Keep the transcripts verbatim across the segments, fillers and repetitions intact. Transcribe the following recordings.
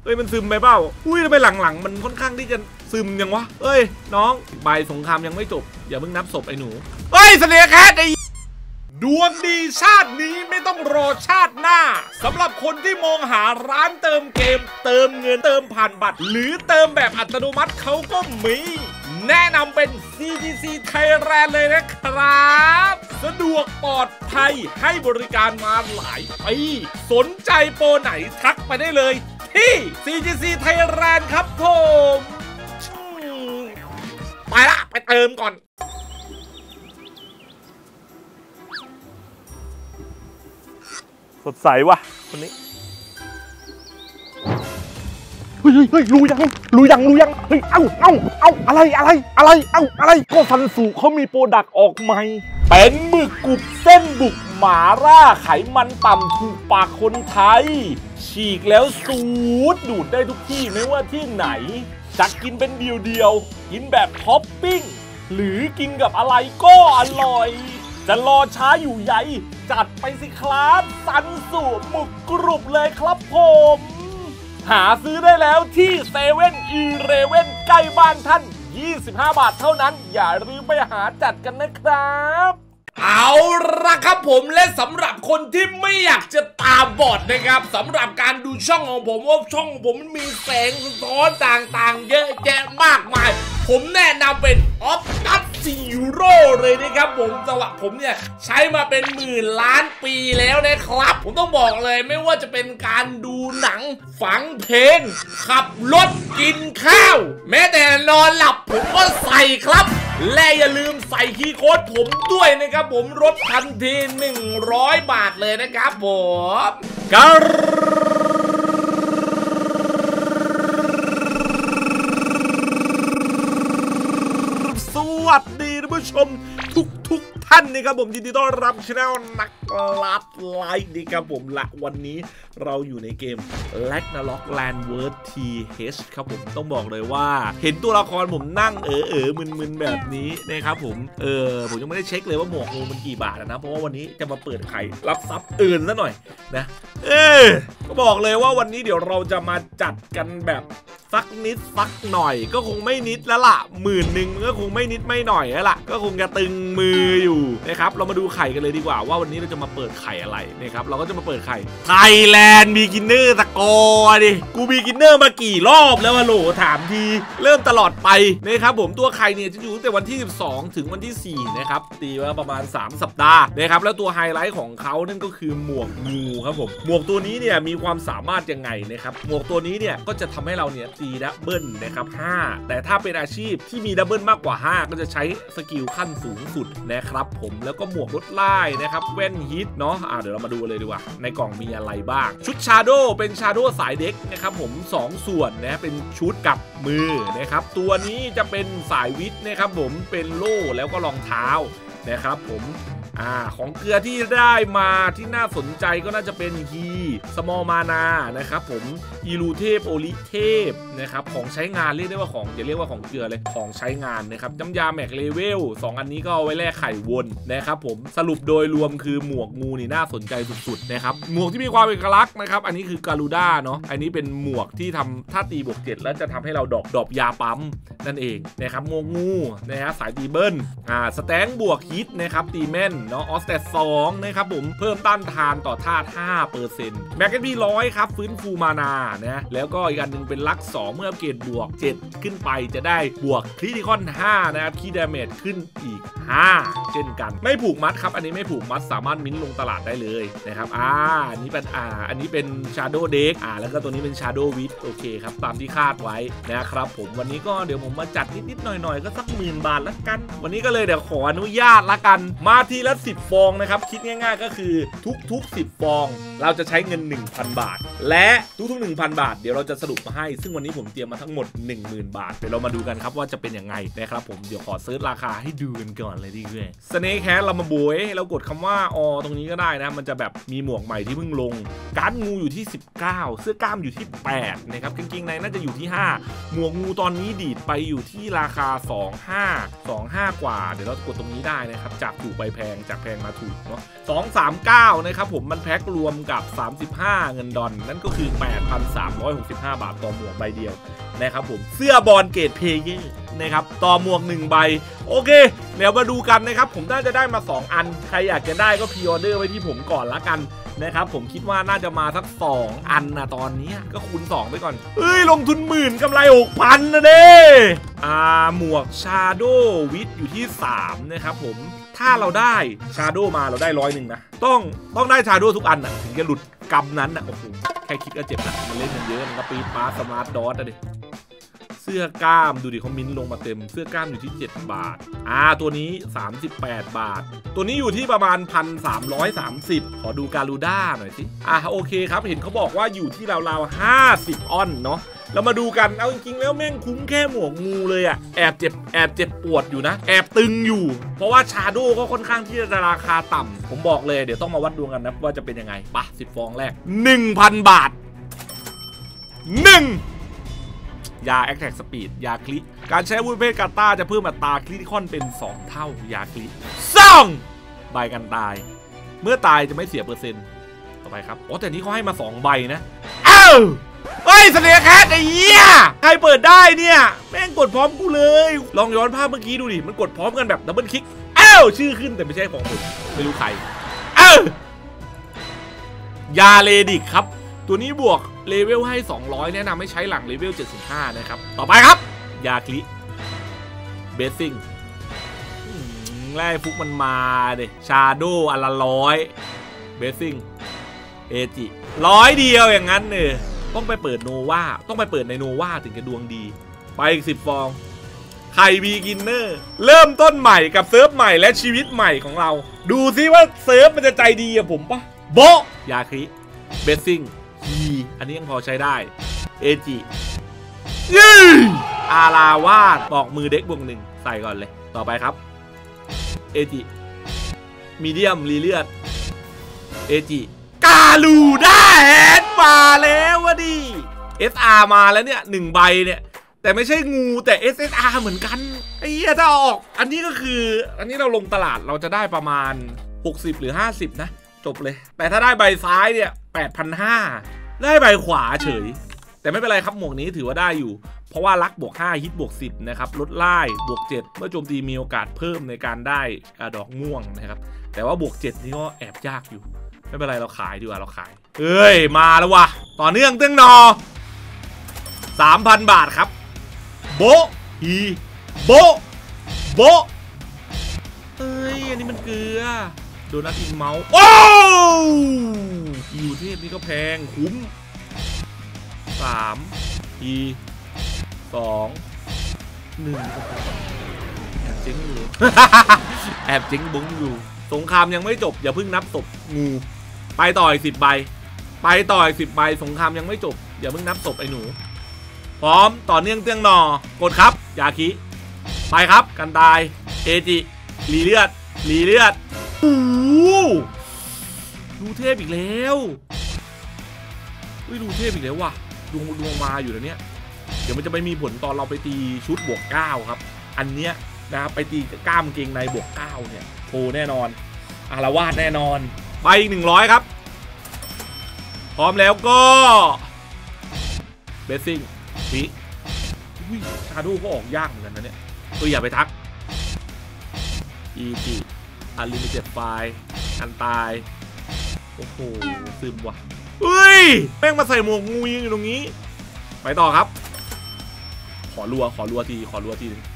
อ้ยมันซึมไปเปล่าอุ้ยทำไมหลังๆมันค่อนข้างที่จะซึมยังวะเอ้ยน้องใบสงครามยังไม่จบอย่าเพิ่งนับศพไอ้หนูเฮ้ยเสน่ห์แคทไอ้ดวงดีชาตินี้ไม่ต้องรอชาติหน้าสำหรับคนที่มองหาร้านเติมเกมเติมเงินเติมผ่านบัตรหรือเติมแบบอัตโนมัติเขาก็มีแนะนำเป็น ซี จี ซี Thailand เลยนะครับสะดวกปลอดภัยให้บริการมาหลายปีสนใจโปรไหนทักไปได้เลยที่ ซี จี ซี Thailand ครับผมไปละไปเติมก่อนสดใสว่ะคนนี้เฮ้ยเฮ้ยรู้ยังรู้ยังรู้ยังเฮ้ยเอ้าเอ้าเอ้าอะไรอะไรอะไรเอ้าอะไรก็ซันสูเขามีโปรดักต์ออกใหม่เป็นหมึกกรุบเส้นบุกหมาล่าไขมันต่ำถูกปากคนไทยฉีกแล้วสูดดูดได้ทุกที่ไม่ว่าที่ไหนจะกินเป็นเดียวๆกินแบบท็อปปิ้งหรือกินกับอะไรก็อร่อยจะรอช้าอยู่ใหญ่จัดไปสิครับซันสูหมึกกรุบเลยครับผมหาซื้อได้แล้วที่เซเว่นอีเลฟเว่นใกล้บ้านท่านยี่สิบห้าบาทเท่านั้นอย่าลืมไปหาจัดกันนะครับเอาละครับผมและสำหรับคนที่ไม่อยากจะตาบอดนะครับสำหรับการดูช่องของผมว่าช่องผมมันมีแสงสะท้อนต่างๆเยอะแยะมากมายผมแนะนำเป็น Optus Zero เลยนะครับผมสวัสดิ์ผมเนี่ยใช้มาเป็นหมื่นล้านปีแล้วนะครับผมต้องบอกเลยไม่ว่าจะเป็นการดูหนังฟังเพลงขับรถกินข้าวแม้แต่นอนหลับผมก็ใส่ครับและอย่าลืมใส่คีย์โค้ดผมด้วยนะครับผมลดทันทีหนึ่งร้อยบาทเลยนะครับผมการสวัสดีท่านผู้ชมทุกทุกท่านนะครับผมยินดีต้อนรับช่องนักลัดไลฟ์นี่ครับผมละวันนี้เราอยู่ในเกม Ragnarok Landward ที เอช ครับผมต้องบอกเลยว่าเห็นตัวละครผมนั่งเออเออมึนๆแบบนี้นะครับผมเออผมยังไม่ได้เช็คเลยว่าหมวกงูมันกี่บาทนะเพราะว่าวันนี้จะมาเปิดไข่รับทรัพย์อื่นซะหน่อยนะเออก็บอกเลยว่าวันนี้เดี๋ยวเราจะมาจัดกันแบบสักนิดสักหน่อยก็คงไม่นิดแล้วล่ะหมื่นหนึ่งมันก็คงไม่นิดไม่หน่อยแล้วล่ะก็คงจะตึงมืออยู่นะครับเรามาดูไข่กันเลยดีกว่าว่าวันนี้เราจะมาเปิดไข่อะไรนะครับเราก็จะมาเปิดไข่ไทยแลนด์บีกินเนอร์สกอร์ดิกูบีกินเนอร์มากี่รอบแล้ววะโหลถามทีเริ่มตลอดไปนะครับผมตัวไข่เนี่ยจะอยู่ตั้งแต่วันที่สิบสองถึงวันที่สี่นะครับตีว่าประมาณสามสัปดาห์นะครับแล้วตัวไฮไลท์ของเขานั่นก็คือหมวกงูครับผมหมวกตัวนี้เนี่ยมีความสามารถยังไงนะครับหมวกตัวนี้เนี่ยก็จะทำให้เราเนี่ยตีดับเบิลนะครับห้าแต่ถ้าเป็นอาชีพที่มีดับเบิลมากกว่าห้าก็จะใช้สกิลขั้นสูงสุดนะครับผมแล้วก็หมวกลดไล่นะครับแว่นฮิตเนาะอ่าเดี๋ยวเรามาดูเลยดีกว่าในกล่องมีอะไรบ้างชุดชาโดว์เป็นชาโดว์สายเด็กนะครับผมสองส่วนนะเป็นชุดกับมือนะครับตัวนี้จะเป็นสายวิทย์นะครับผมเป็นโล่แล้วก็รองเท้านะครับผมอ่าของเกลือที่ได้มาที่น่าสนใจก็น่าจะเป็นฮีสมอลมานานะครับผมอีลูเทพโอลิเทพนะครับของใช้งานเรียกได้ว่าของจะเรียกว่าของเกลือเลยของใช้งานนะครับน้ำยาแม็กเลเวลสองอันนี้ก็เอาไว้แลกไข่วนนะครับผมสรุปโดยรวมคือหมวกงูนี่น่าสนใจสุดๆนะครับหมวกที่มีความเอกลักษณ์นะครับอันนี้คือการูด้าเนาะอันนี้เป็นหมวกที่ทำท่าตีบวกเจ็ดแล้วจะทำให้เราดอกดอกยาปั๊มนั่นเองนะครับหมวกงูนะฮะสายตีเบิ้ลอ่าสแตงบวกฮิตนะครับตีแม่นเนาะออสเตสองนะครับผมเพิ่มต้านทานต่อธาตุ ห้าเปอร์เซ็นต์ แม็กเก็ตพีร้อยครับฟื้นฟูมานานะแล้วก็อีกอันนึงเป็นลักสองเมื่ออัปเกรดบวกเจ็ดขึ้นไปจะได้บวกคริติคอนห้านะครับคีย์ดาเมจขึ้นอีกห้าเช่นกันไม่ผูกมัดครับอันนี้ไม่ผูกมัดสามารถมิ้นลงตลาดได้เลยนะครับอ่าอันนี้เป็นอ่าอันนี้เป็น Shadow Deck อ่าแล้วก็ตัวนี้เป็น Shadow Witch โอเคครับตามที่คาดไว้นะครับผมวันนี้ก็เดี๋ยวผมมาจัดนิดๆหน่อยๆก็สักหมื่นบาทละกันวันนี้ก็เลยเดี๋ยวขออนุญาตละกันมาทีละสิบฟองนะครับคิดง่ายๆก็คือทุกๆสิบฟองเราจะใช้เงิน หนึ่งพัน บาทและทุกๆ หนึ่งพัน บาทเดี๋ยวเราจะสรุปมาให้ซึ่งวันนี้ผมเตรียมมาทั้งหมด หนึ่งหมื่น บาทเดี๋ยวเรามาดูกันครับว่าจะเป็นยังไงนะครับผมเดี๋ยวขอเซิร์ชราคาให้ดูกันก่อนเลยดีกว่าสเนคแฮทเรามาบวยเรากดคำว่าอตรงนี้ก็ได้นะมันจะแบบมีหมวกใหม่ที่เพิ่งลงการ์ดงูอยู่ที่สิบเก้าเสื้อกล้ามอยู่ที่แปดนะครับกางเกงในน่าจะอยู่ที่ห้าหมวกงูตอนนี้ดีดไปอยู่ที่ราคาสองพันห้าร้อย สองพันห้าร้อยกว่าเดี๋ยวเรากดตรงนี้ได้นะครับจากถูกไปแพงจากแพงมาถูกเนาะสองสามเก้านะครับผมมันแพ็ครวมกับสามสิบห้าเงินดอลนั่นก็คือ แปดพันสามร้อยหกสิบห้า บาทต่อหมวกใบเดียวนะครับผมเสื้อบอลเกรดเพลเยอร์นะครับต่อหมวกหนึ่งใบโอเคเดี๋ยวมาดูกันนะครับผมน่าจะได้มาสองอันใครอยากจะได้ก็พรีออเดอร์ไว้ที่ผมก่อนละกันนะครับผมคิดว่าน่าจะมาสักสองอันนะตอนนี้ก็คูณสองไปก่อนเอ้ยลงทุนหมื่นกำไร หกพัน นะเด้อ่าหมวกชาโดว์วิทอยู่ที่สามนะครับผมถ้าเราได้ชาโดว์มาเราได้ร้อยหนึ่งนะต้องต้องได้ชาโดว์ทุกอันนะถึงจะหลุดกำนั้นนะโอ้โหแค่คิดก็เจ็บนะมันเล่นกันเยอะมันก็ปีปาสมาร์ทดอทอะดิเสื้อกล้ามดูดิเขามิ้นลงมาเต็มเสื้อกล้ามอยู่ที่เจ็ดบาทอ่าตัวนี้สามสิบแปดบาทตัวนี้อยู่ที่ประมาณ หนึ่งพันสามร้อยสามสิบ ขอดูการูด้าหน่อยสิอ่าโอเคครับเห็นเขาบอกว่าอยู่ที่ราวๆห้าสิบออนเนาะเรามาดูกันเอาจริงๆแล้วแม่งคุ้มแค่หมวกงูเลยอะแอบเจ็บแอบเจ็บปวดอยู่นะแอบตึงอยู่เพราะว่าชาโดก็ค่อนข้างที่จะราคาต่ำผมบอกเลยเดี๋ยวต้องมาวัดดวงกันนะว่าจะเป็นยังไงปะสิบฟองแรก หนึ่งพัน บาทหนึ่งยาแอคแท็กสปีดยาคลิการใช้อาวุธเพศกาตาจะเพิ่มอัตราคริติคอนเป็นสองเท่ายาคลิสองใบกันตายเมื่อตายจะไม่เสียเปอร์เซ็นต์ต่อไปครับโอ้แต่นี้เขาให้มาสองใบนะอ้าวเฮ้ยเสน่ห์แคทไอ้เหี้ยใครเปิดได้เนี่ยแม่งกดพร้อมกูเลยลองย้อนภาพเมื่อกี้ดูดิมันกดพร้อมกันแบบดับเบิลคลิกอ้าวชื่อขึ้นแต่ไม่ใช่ของผมไม่รู้ใครอ้าวยาเลดิกครับตัวนี้บวกเลเวลให้สองร้อยแนะนำให้ใช้หลังเลเวลเจ็ดสิบห้านะครับต่อไปครับยาคลิเบสซิ่งแร่ฟุกมันมาเดชาโดอันละร้อยเบสซิ่งเอจิร้อยเดียวอย่างนั้นเนี่ยต้องไปเปิดโนวาต้องไปเปิดในโนวาถึงจะดวงดีไปอีกสิบฟองไข่บีกินเนอร์เริ่มต้นใหม่กับเซิร์ฟใหม่และชีวิตใหม่ของเราดูซิว่าเซิร์ฟมันจะใจดีกับผมปะโบยาคลิเบสซิ่งฮีอันนี้ยังพอใช้ได้เอจิยี่อาราวาดบอกมือเด็กบวกหนึ่งใส่ก่อนเลยต่อไปครับเอจิมีเดียมรีเลือดเอจิกาลูด้าแฮนมาแล้ววะดิ เอส อาร์ มาแล้วเนี่ยหนึ่งใบเนี่ยแต่ไม่ใช่งูแต่ เอส เอส อาร์ เหมือนกันไอ้เหี้ยถ้าออกอันนี้ก็คืออันนี้เราลงตลาดเราจะได้ประมาณหกสิบหรือห้าสิบนะจบเลยแต่ถ้าได้ใบซ้ายเนี่ย แปดพันห้าร้อย ได้ใบขวาเฉยแต่ไม่เป็นไรครับหมวกนี้ถือว่าได้อยู่เพราะว่าลักบวกห้าฮิตบวกสิบนะครับลดไล่บวกเจ็ดเมื่อโจมตีมีโอกาสเพิ่มในการได้ดอกม่วงนะครับแต่ว่าบวกเจ็ดนี่ก็แอบยากอยู่ไม่เป็นไรเราขายดีกว่าเราขายเอ้ยมาแล้ววะต่อเนื่องเตื้องนอ สามพัน บาทครับโบฮีโบโบเอ้ยอันนี้มันเกลือโดนัทอินเมาส์โอ้อีวเทพนี่ก็แพงคุ้มสามอีสองหนึ่งแอบเจ๊งอยู่ แอบเจ๊งบุ้งอยู่สงครามยังไม่จบอย่าเพิ่งนับศพงูไปต่ออีกสิบใบไปต่ออีกสิบใบสงครามยังไม่จบอย่าเพิ่งนับศพไอ้หนูพร้อมต่อเนื่องเตื้องนอกดครับยาคิไปครับกันตายเอจิรีเลือดรีเลือดโอ้ดูเทพอีกแล้วอุ้ยดูเทพอีกแล้วว่ะดวงดวงมาอยู่แล้วเนี่ยเดี๋ยวมันจะไปมีผลตอนเราไปตีชุดบวกเก้าครับอันเนี้ยนะครับไปตีกล้ามเกงในบวกเก้าเนี่ยโผล่แน่นอนอารวาสแน่นอนไปอีกหนึ่งร้อยครับพร้อมแล้วก็เบสซิ่งฟิอุ้ยชาโดก็ออกยากเหมือนกันนะเนี่ยเอออย่าไปทักอีจีอันลิมิเต็ดไฟอันตายโอ้โหซึมว่ะเฮ้ยแม่งมาใส่หมวกงูยิงอยู่ตรงนี้ไปต่อครับขอรัวขอรัวทีขอรัวทีนึง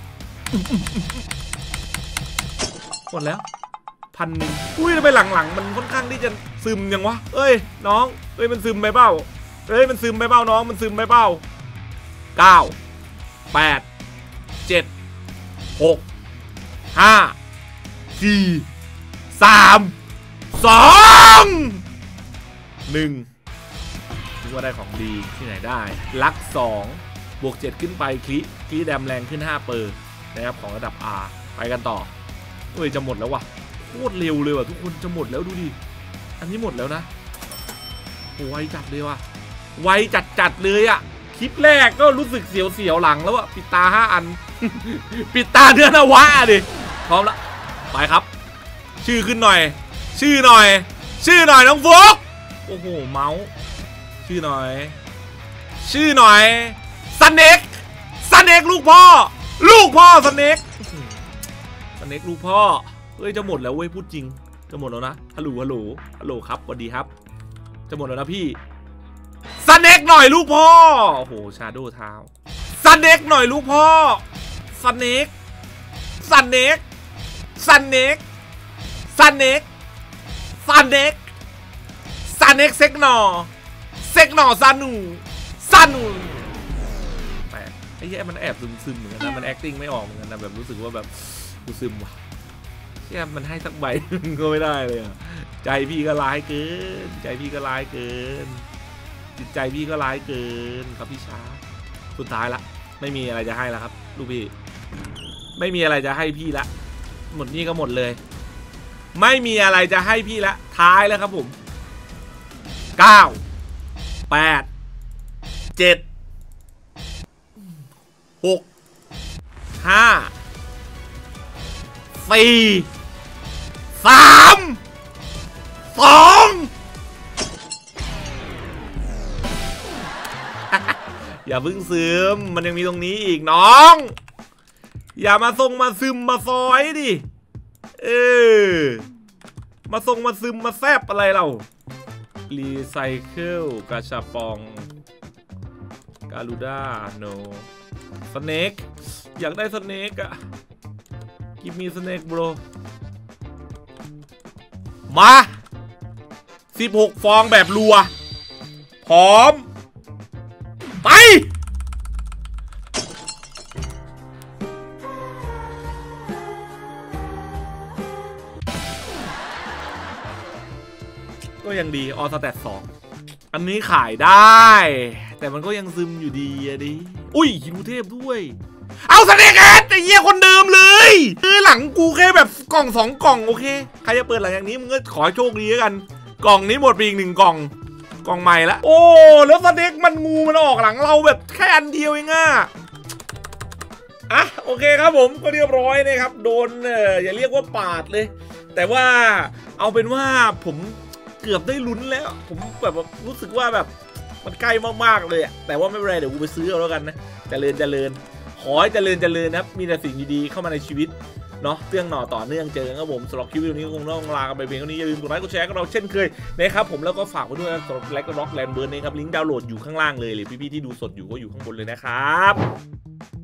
หมดแล้วพันหนึ่งอุ้ยไปหลังๆมันค่อนข้างที่จะซึมยังวะเอ้ยน้องเอ้ยมันซึมไปเปล่าเอ้ยมันซึมไปเปล่าน้องมันซึมไปเปล่าเก้าแปดเจ็ดหกห้าสี่สามสองหนึ่งคิดว่าได้ของดีที่ไหนได้ลักสองบวกเจ็ดขึ้นไปคลิคลิแดมแรงขึ้นห้าเปอร์นะครับของระดับ R ไปกันต่อเฮ้ยจะหมดแล้ววะโคตรเร็วเลยว่ะทุกคนจะหมดแล้วดูดิอันนี้หมดแล้วนะโอ้ไวจัดเลยว่ะไวจัดจัดเลยอ่ะคลิปแรกก็รู้สึกเสียวๆหลังแล้วอ่ะปิดตาห้าอัน ปิดตาเนื้อนวะดิพร้อมแล้วไปครับชื่อขึ้นหน่อยชื่อหน่อยชื่อหน่อยน้องฟุกโอ้โหเมาส์ชื่อหน่อยชื่อหน่อยสเน็กสเน็กลูกพ่อลูกพ่อสเน็กสเน็กลูกพ่อเฮ้ยจะหมดแล้วเว้ยพูดจริงจะหมดแล้วนะฮัลโหลฮัลโหลฮัลโหลครับสวัสดีครับจะหมดแล้วนะพี่สเน็กหน่อยลูกพ่อโอ้โหชาโดว์เท้าสเน็กหน่อยลูกพ่อสเน็กสเน็กสเน็กสเน็กสเน็กสเน็กเซ็กหนอเซ็กหนอซานูซานูแปลกไอ้แย่มันแอบซึมซึมเหมือนกันนะมัน acting ไม่ออกเหมือนกันนะแบบรู้สึกว่าแบบกูซึมว่ะแย่มันให้สักใบก็ไม่ได้เลยอะใจพี่ก็ร้ายเกินใจพี่ก็ร้ายเกินจิตใจพี่ก็ร้ายเกินครับพี่ช้าสุดท้ายละไม่มีอะไรจะให้แล้วครับลูกพี่ไม่มีอะไรจะให้พี่ละหมดนี่ก็หมดเลยไม่มีอะไรจะให้พี่ละท้ายแล้วครับผมเก้าแปดเจ็ดหกห้าสี่สามสองอย่าเพิ่งซึมมันยังมีตรงนี้อีกน้องอย่ามาทรงมาซึมมาซอยดิเออมาทรงมาซึมมาแซบอะไรเรารีไซเคิลกาชาปองการูด้าโนสเน็กอยากได้สเน็กอะกิฟมีสเน็กบรมาสิบหกฟองแบบรัวพร้อมไปก็ยังดีออสแตทสองอันนี้ขายได้แต่มันก็ยังซึมอยู่ดีอะดิอุ้ยฮิวเทพด้วยเอาสเน็กแอดไอ้เหี้ยคนเดิมเลยคือหลังกูแค่แบบกล่องสองกล่องโอเคใครจะเปิดหลังอย่างนี้มึงก็ขอโชคดีแล้วกันกล่องนี้หมดไปอีกหนึ่งกล่องกล่องใหม่ละโอ้แล้วสเน็กมันงูมันออกหลังเราแบบแค่อันเดียวเองอะอ่ะโอเคครับผมก็เรียบร้อยนะครับโดนเอออย่าเรียกว่าปาดเลยแต่ว่าเอาเป็นว่าผมเกือบได้ลุ้นแล้วผมแบบรู้สึกว่าแบบมันใกล้มากๆเลยอะแต่ว่าไม่เป็นไรเดี๋ยวกูไปซื้อเอาแล้วกันนะเจริญเจริญขอให้เจริญเจริญนะครับมีแต่สิ่งดีๆเข้ามาในชีวิตเนาะเรื่องหน่อต่อเนื่องเจอกันครับผมสำหรับคลิปวิดีโอนี้คงต้องลากันไปเพียงเท่านี้อย่าลืมกดไลค์กดแชร์กับเราเช่นเคยนะครับผมแล้วก็ฝากไว้ด้วยสำหรับแล็กร็อกแลนด์เบิร์นนะครับลิงก์ดาวน์โหลดอยู่ข้างล่างเลยหรือพี่ๆที่ดูสดอยู่ก็อยู่ข้างบนเลยนะครับ